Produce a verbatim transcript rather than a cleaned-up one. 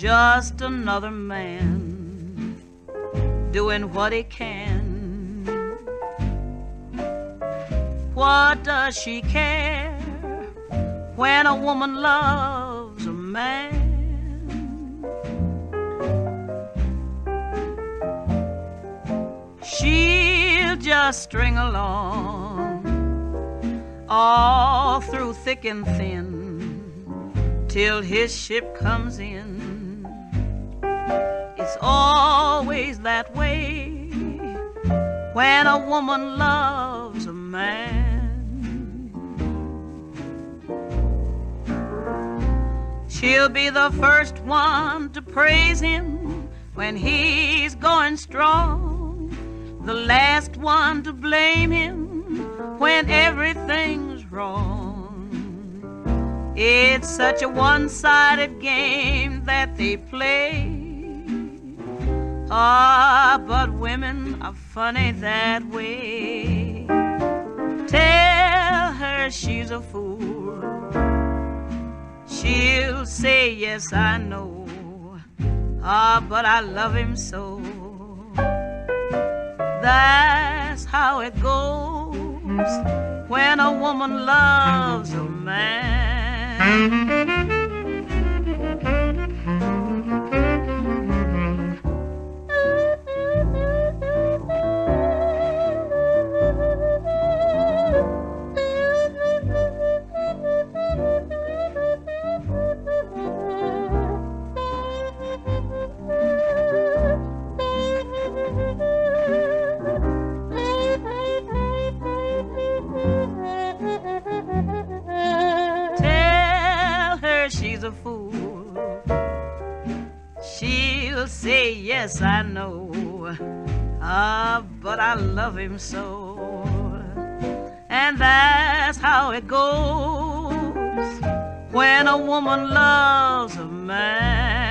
just another man doing what he can. What does she care when a woman loves a man? She'll just string along all through thick and thin till his ship comes in. It's always that way when a woman loves a man. She'll be the first one to praise him when he's going strong, the last one to blame him when everything's wrong. It's such a one-sided game that they play. Ah, but women are funny that way. Tell her she's a fool, she'll say, yes, I know. Ah, but I love him so. That's how it goes when a woman loves a man. She's a fool, she'll say, yes, I know. Ah, but I love him so. And that's how it goes when a woman loves a man.